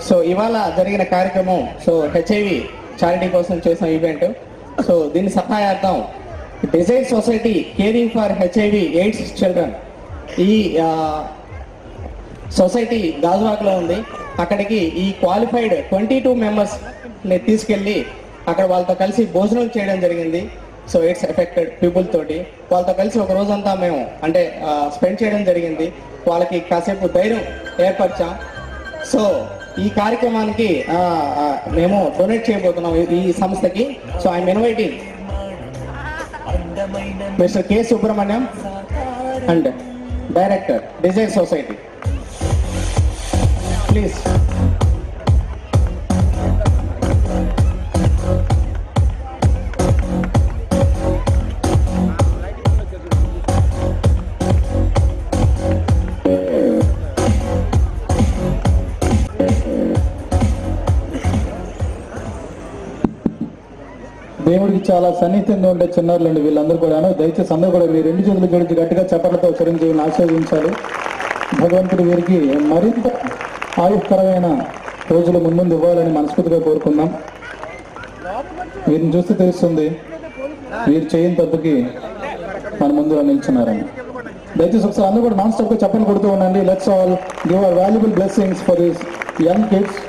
So ఇవాళ జరిగిన కార్యక్రమం సో హెచ్ఐవి చారిటీ కోసం చేసిన ఈవెంట్. సో దీని సహాయార్థం desire society caring for HIV AIDS children ఈ సొసైటీ గాజువాకలో ఉంది. అక్కడికి ఈ క్వాలిఫైడ్ 22 మెంబర్స్ని తీసుకెళ్ళి అక్కడ వాళ్ళతో కలిసి భోజనం చేయడం జరిగింది. సో ఎయిడ్స్ ఎఫెక్టెడ్ పీపుల్ తోటి వాళ్ళతో కలిసి ఒక రోజంతా మేము అంటే స్పెండ్ చేయడం జరిగింది. వాళ్ళకి కాసేపు ధైర్యం ఏర్పరిచాం. సో ఈ కార్యక్రమానికి మేము డొనేట్ చేయబోతున్నాం ఈ సంస్థకి. So I'm inviting mister K Subrahmanyam and director desire society, please. దేవుడికి చాలా సన్నిహితంగా ఉండే చిన్నారులండి వీళ్ళందరూ కూడాను. దయచేసి అందరూ కూడా మీరు 2 చేతులు జోడించి గట్టిగా చప్పట్లతో చిరంజీవిని ఆశీర్వదించాలి. భగవంతుడు వీరికి మరింత ఆయుష్కరమైన రోజులు ముందు ఇవ్వాలని మనస్ఫూర్తిగా కోరుకుందాం. వీరిని చూస్తే తెలుస్తుంది వీరు చేయని తప్పుకి మన ముందు నిల్చున్నారని. దయచేసి ఒకసారి అందరూ కూడా నాన్ స్టాప్ గా చప్పట్లు కొడుతూ ఉండండి. Let's all give our valuable blessings for this young kids.